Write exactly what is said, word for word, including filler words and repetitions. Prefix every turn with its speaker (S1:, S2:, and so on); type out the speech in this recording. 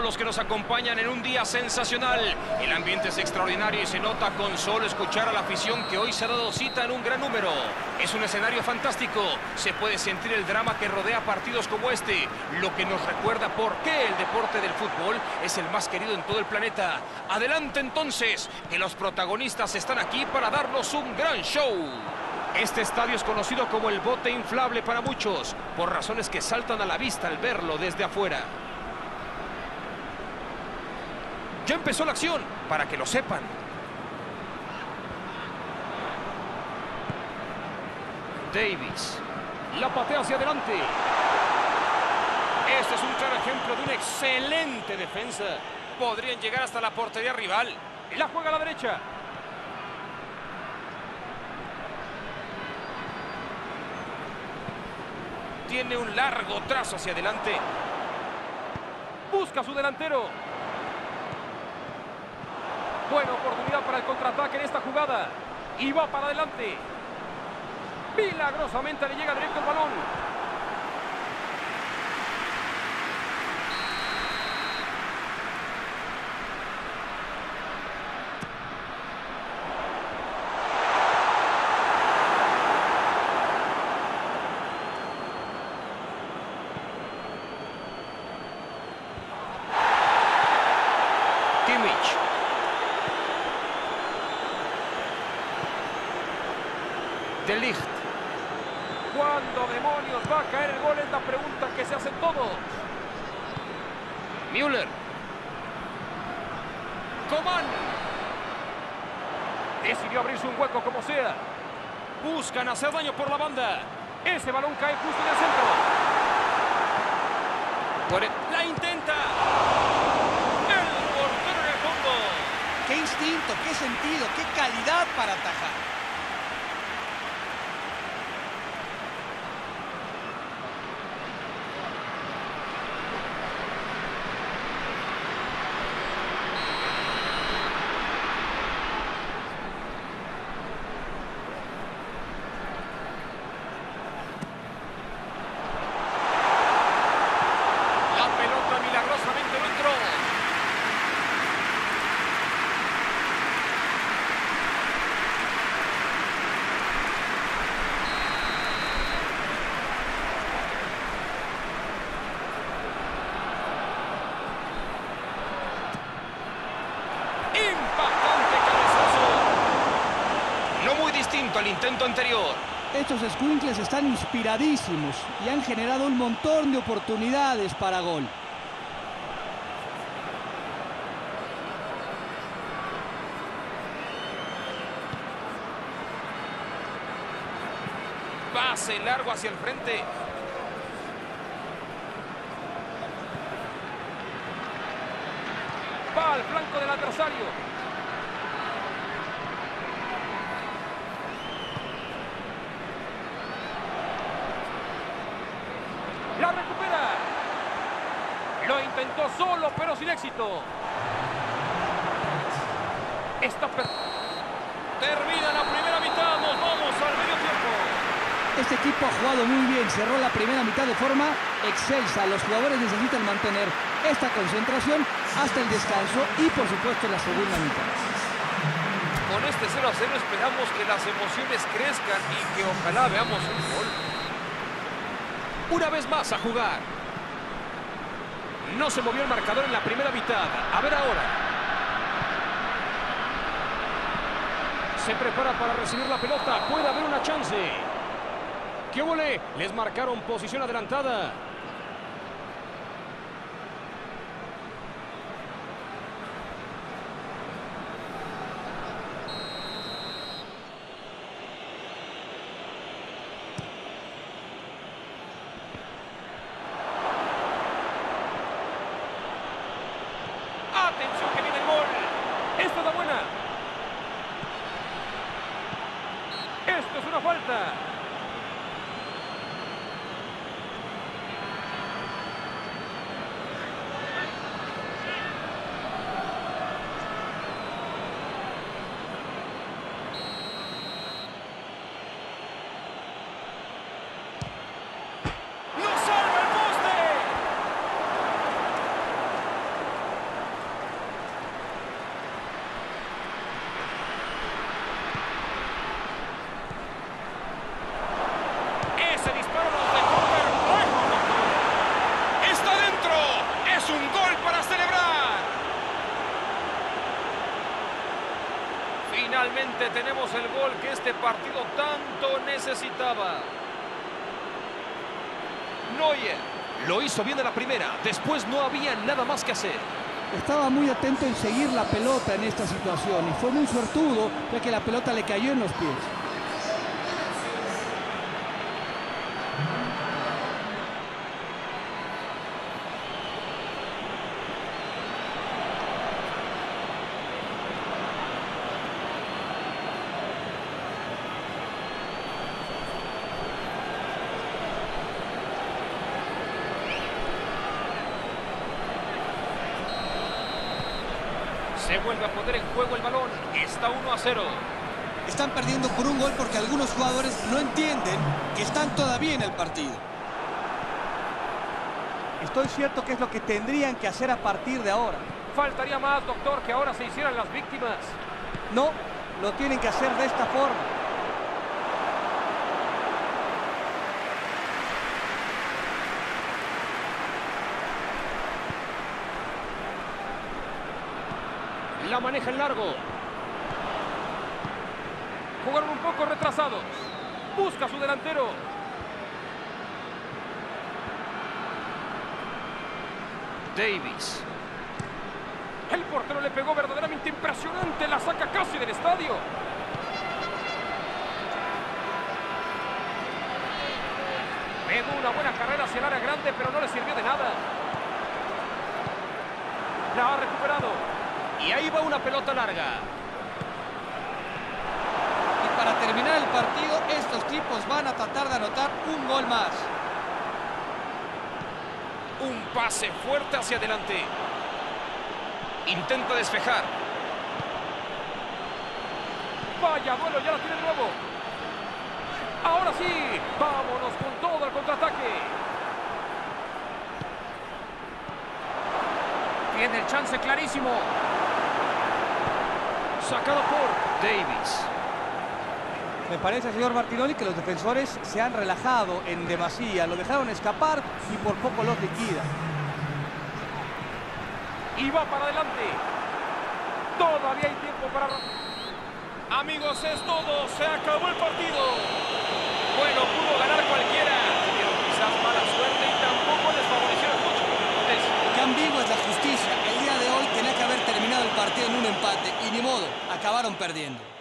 S1: los que nos acompañan en un día sensacional. El ambiente es extraordinario y se nota con solo escuchar a la afición que hoy se ha dado cita en un gran número. Es un escenario fantástico. Se puede sentir el drama que rodea partidos como este, lo que nos recuerda por qué el deporte del fútbol es el más querido en todo el planeta. Adelante entonces, que los protagonistas están aquí para darnos un gran show. Este estadio es conocido como el bote inflable para muchos, por razones que saltan a la vista al verlo desde afuera. Ya empezó la acción, para que lo sepan. Davis. La patea hacia adelante. Este es un claro ejemplo de una excelente defensa. Podrían llegar hasta la portería rival. La juega a la derecha. Tiene un largo trazo hacia adelante. Busca a su delantero. Buena oportunidad para el contraataque en esta jugada. Y va para adelante. Milagrosamente le llega directo el balón. Kimmich. De Ligt. ¿Cuándo demonios va a caer el gol? Es la pregunta que se hacen todos. Müller. Coman. Decidió abrirse un hueco como sea. Buscan hacer daño por la banda. Ese balón cae justo en el centro. Puede... ¡La intenta! ¡El portero en el fondo!
S2: ¡Qué instinto, qué sentido, qué calidad para atajar!
S1: Al intento anterior.
S2: Estos escuincles están inspiradísimos y han generado un montón de oportunidades para gol.
S1: Pase largo hacia el frente. Va al flanco del adversario. La recupera. Lo intentó solo, pero sin éxito. Está per... Termina la primera mitad. Nos vamos al medio tiempo.
S2: Este equipo ha jugado muy bien. Cerró la primera mitad de forma excelsa. Los jugadores necesitan mantener esta concentración hasta el descanso y, por supuesto, la segunda mitad.
S1: Con este cero a cero esperamos que las emociones crezcan y que ojalá veamos un gol. Una vez más a jugar. No se movió el marcador en la primera mitad. A ver ahora. Se prepara para recibir la pelota. Puede haber una chance. ¡Qué volé! Les marcaron posición adelantada. Atención que viene el gol. Esto da buena. Esto es una falta. Finalmente tenemos el gol que este partido tanto necesitaba. Neuer lo hizo bien en la primera, después no había nada más que hacer.
S2: Estaba muy atento en seguir la pelota en esta situación y fue muy suertudo ya que la pelota le cayó en los pies.
S1: Se vuelve a poner en juego el balón. Está uno a cero.
S3: Están perdiendo por un gol porque algunos jugadores no entienden que están todavía en el partido.
S2: Estoy cierto que es lo que tendrían que hacer a partir de ahora.
S1: Faltaría más, doctor, que ahora se hicieran las víctimas.
S2: No, lo tienen que hacer de esta forma.
S1: La maneja en largo. Jugaron un poco retrasados. Busca a su delantero. Davis. El portero le pegó verdaderamente impresionante. La saca casi del estadio. Pegó una buena carrera hacia el área grande, pero no le sirvió de nada. La ha recuperado. Y ahí va una pelota larga.
S3: Y para terminar el partido, estos tipos van a tratar de anotar un gol más.
S1: Un pase fuerte hacia adelante. Intenta despejar. Vaya duelo, ya la tiene nuevo. Ahora sí, vámonos con todo al contraataque. Tiene el chance clarísimo. Sacado por Davis.
S2: Me parece, señor Martinoli, que los defensores se han relajado en demasía. Lo dejaron escapar y por poco los liquida.
S1: Y va para adelante. Todavía hay tiempo para... Amigos, es todo. Se acabó el partido. Bueno, pudo ganar cualquiera. Tuvieron quizás mala suerte y tampoco les favorecieron mucho.
S3: Qué ambigua es la justicia. El día de hoy tenía que haber terminado el partido en un empate y ni modo, acabaron perdiendo.